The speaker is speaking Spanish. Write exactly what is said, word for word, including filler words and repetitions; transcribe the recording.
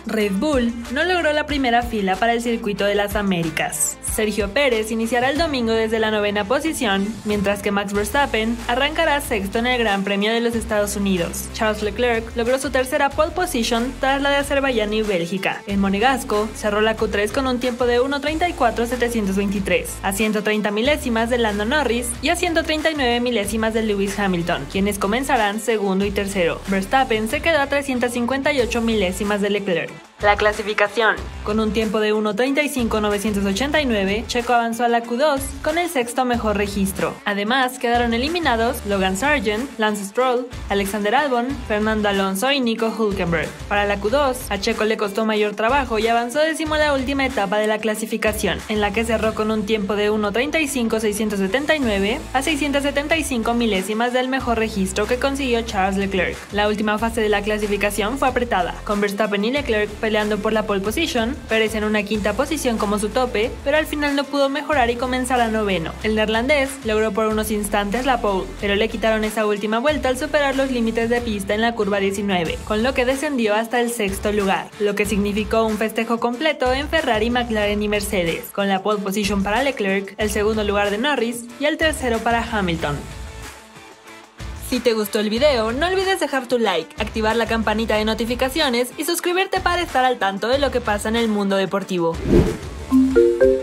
Red Bull no logró la primera fila para el Circuito de las Américas. Sergio Pérez iniciará el domingo desde la novena posición, mientras que Max Verstappen arrancará sexto en el Gran Premio de los Estados Unidos. Charles Leclerc logró su tercera pole position tras la de Azerbaiyán y Bélgica. En Monegasco cerró la Q tres con un tiempo de uno treinta y cuatro setecientos veintitrés, a ciento treinta milésimas de Lando Norris y a ciento treinta y nueve milésimas de Lewis Hamilton, quienes comenzarán segundo y tercero. Verstappen se quedó a trescientas cincuenta y ocho milésimas de Leclerc. La clasificación. Con un tiempo de uno treinta y cinco novecientos ochenta y nueve, Checo avanzó a la Q dos con el sexto mejor registro. Además, quedaron eliminados Logan Sargent, Lance Stroll, Alexander Albon, Fernando Alonso y Nico Hülkenberg. Para la Q dos, a Checo le costó mayor trabajo y avanzó décimo la última etapa de la clasificación, en la que cerró con un tiempo de uno treinta y cinco seiscientos setenta y nueve a seiscientos setenta y cinco milésimas del mejor registro que consiguió Charles Leclerc. La última fase de la clasificación fue apretada, con Verstappen y Leclerc peleando por la pole position, Pérez en una quinta posición como su tope, pero al final no pudo mejorar y comenzar a noveno. El neerlandés logró por unos instantes la pole, pero le quitaron esa última vuelta al superar los límites de pista en la curva diecinueve, con lo que descendió hasta el sexto lugar, lo que significó un festejo completo en Ferrari, McLaren y Mercedes, con la pole position para Leclerc, el segundo lugar de Norris y el tercero para Hamilton. Si te gustó el video, no olvides dejar tu like, activar la campanita de notificaciones y suscribirte para estar al tanto de lo que pasa en el mundo deportivo.